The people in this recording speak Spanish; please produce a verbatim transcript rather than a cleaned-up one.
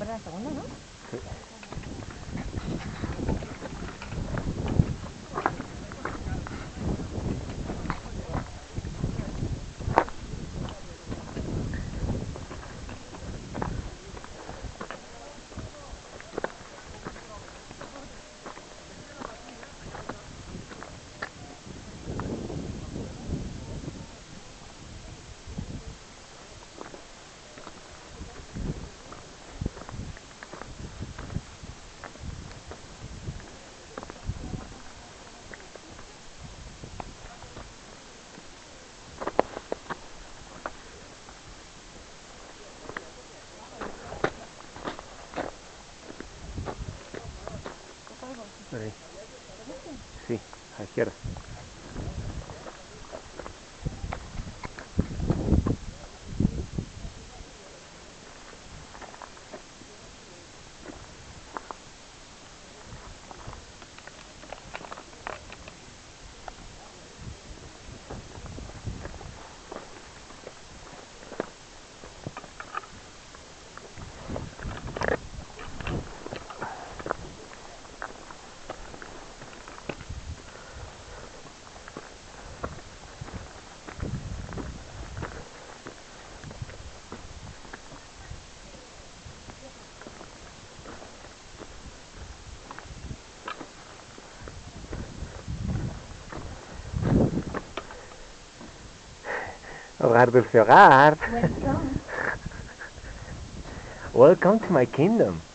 era la segunda, ¿no? Sí. Por ahí. Sí, a la izquierda. Hogar, dulce hogar. Welcome. Welcome to my kingdom.